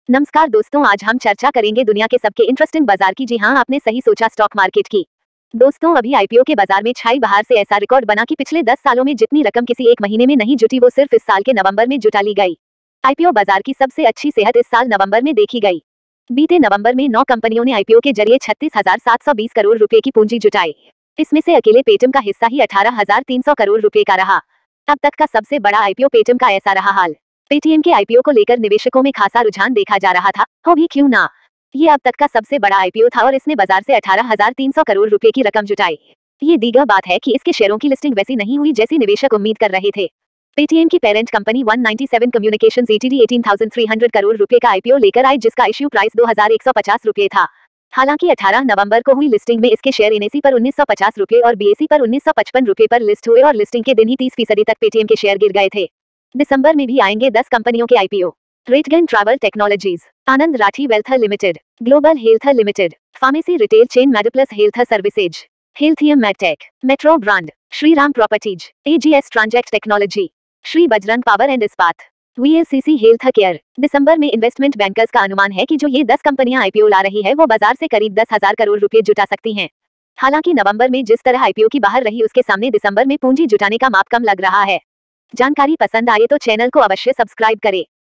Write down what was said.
नमस्कार दोस्तों, आज हम चर्चा करेंगे दुनिया के सबके इंटरेस्टिंग बाजार की। जी हाँ, आपने सही सोचा, स्टॉक मार्केट की। दोस्तों, अभी आईपीओ के बाजार में छाई बहार से ऐसा रिकॉर्ड बना कि पिछले 10 सालों में जितनी रकम किसी एक महीने में नहीं जुटी वो सिर्फ इस साल के नवंबर में जुटा ली गई। आईपीओ बाजार की सबसे अच्छी सेहत इस साल नवंबर में देखी गई। बीते नवंबर में 9 कंपनियों ने आईपीओ के जरिए 36,720 करोड़ रुपए की पूंजी जुटाई। इसमें से अकेले पेटीएम का हिस्सा ही 18,300 करोड़ रुपए का रहा। अब तक का सबसे बड़ा आईपीओ पेटीएम का ऐसा रहा हाल। पेटीएम के आईपीओ को लेकर निवेशकों में खासा रुझान देखा जा रहा था, हो भी क्यों ना। ये अब तक का सबसे बड़ा आईपीओ था और इसने बाजार से 18,300 करोड़ रुपए की रकम जुटाई। ये दीगर बात है कि इसके शेयरों की लिस्टिंग वैसी नहीं हुई जैसी निवेशक उम्मीद कर रहे थे। पेटीएम की पेरेंट कंपनी 197 कम्युनिकेशंस एटीडी 18,300 करोड़ रुपए का आईपीओ लेकर आई, जिसका इश्यू प्राइस 2,150 रुपए था। हालांकि 18 नवंबर को हुई लिस्टिंग में इसके शेयर एनएसई पर 1950 रुपए और बीएसई पर 1955 रुपए पर लिस्ट हुए और लिस्टिंग के दिन ही 30% तक पेटीएम के शेयर गिर गए थे। दिसंबर में भी आएंगे 10 कंपनियों के IPO. RateGain travel technologies, Anand Rathi wealth limited, global health limited, pharmacy retail chain MedPlus health services, Healthium Medtech, Metro brand, Shriram properties, AGS Transact technology, Shri Bajrang power and Ispat, VLCC health care. दिसंबर में इन्वेस्टमेंट बैंकर्स का अनुमान है कि जो ये 10 कंपनियां आईपीओ ला रही है वो बाजार से करीब 10,000 करोड़ रुपए जुटा सकती हैं। हालांकि नवंबर में जिस तरह आईपीओ की बाहर रही उसके सामने दिसंबर में पूंजी जुटाने का माप कम लग रहा है। जानकारी पसंद आए तो चैनल को अवश्य सब्सक्राइब करें।